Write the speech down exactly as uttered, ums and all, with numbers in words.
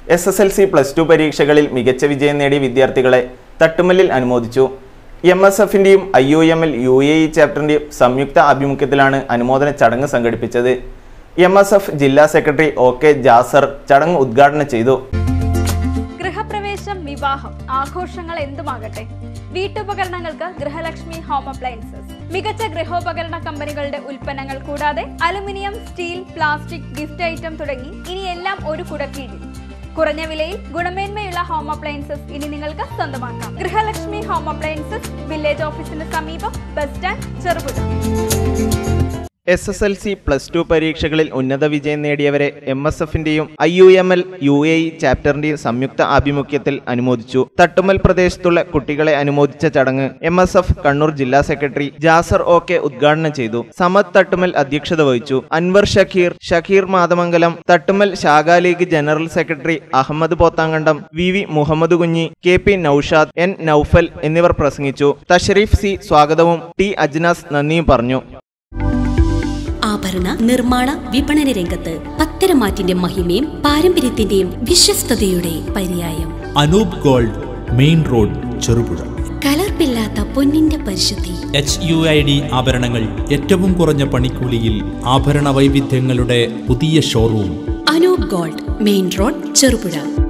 S S L C plus two പരീക്ഷകളിൽ മികച്ച വിജയം നേടിയ വിദ്യാർത്ഥികളെ തട്ടുമല്ലിൽ അനുമോദിച്ചു. എം എസ് എഫിൻ്റെയും I U M L U A E ചാപ്റ്ററിൻ്റെയും സംയുക്ത ആഭിമുഖ്യത്തിലാണ് അനുമോദന ചടങ്ങ് സംഘടിപ്പിച്ചത്. എം എസ് എഫ് ജില്ലാ സെക്രട്ടറി ഒ കെ ജാസർ ചടങ്ങ് ഉദ്ഘാടനം ചെയ്തു. ഗൃഹപ്രവേശം, വിവാഹം, ആഘോഷങ്ങൾ എന്തുമാകട്ടെ, വീട്ടുപകരണങ്ങൾക്ക് ഗൃഹലക്ഷ്മി ഹോം അപ്ലയൻസസ്. മികച്ച ഗൃഹോപകരണ കമ്പനികളുടെ ഉൽപ്പന്നങ്ങൾ കൂടാതെ aluminium, steel, plastic, gift item തുടങ്ങി ഇനി എല്ലാം ഒരു കുടക്കീഴിൽ. കുറഞ്ഞ വിലയിൽ ഗുണമേന്മയുള്ള ഹോം അപ്ലയൻസസ് ഇനി നിങ്ങൾക്ക് സ്വന്തമാക്കാം. ഗൃഹലക്ഷ്മി ഹോം അപ്ലയൻസസ്, വില്ലേജ് ഓഫീസിന് സമീപം, bus stand, Cherupuzha. S S L C plus two പരീക്ഷകളിൽ ഉന്നത വിജയം നേടിയവരെ എം എസ് എഫിന്റെയും I U M L U A E ചാപ്റ്ററിന്റെയും സംയുക്ത ആഭിമുഖ്യത്തിൽ അനുമോദിച്ചു. തട്ടുമൽ പ്രദേശത്തുള്ള കുട്ടികളെ അനുമോദിച്ച ചടങ്ങ് എം എസ് എഫ് കണ്ണൂർ ജില്ലാ സെക്രട്ടറി ജാസർ ഒ കെ ഉദ്ഘാടനം ചെയ്തു. സമദ് തട്ടുമൽ അധ്യക്ഷത വഹിച്ചു. അൻവർ ഷക്കീർ, ഷക്കീർ മാതമംഗലം, തട്ടുമൽ ശാഖാ league general secretary Ahammed Pothankandam, V V Muhammed Kunhi, K P Noushad, N Noufal എന്നിവർ പ്രസംഗിച്ചു. തഷരീഫ് സി സ്വാഗതവും ടി അജ്നാസ് നന്ദിയും പറഞ്ഞു. ആഭരണ നിർമ്മാണ വിപണന രംഗത്ത് പത്തരമാറ്റിന്റെ മഹിമയും പാരമ്പര്യത്തിന്റെയും വിശ്വസ്തയുടെ പര്യായം. Anoop gold, main road, Cherupuzha. കലർപ്പില്ലാത്ത പൊന്നിന്റെ പരിശുദ്ധി. എച്ച് യു ഐ ഡി ആഭരണങ്ങൾ ഏറ്റവും കുറഞ്ഞ പണിക്കൂലിയിൽ. ആഭരണ വൈവിധ്യങ്ങളുടെ പുതിയ showroom. Anoop gold, main road, Cherupuzha.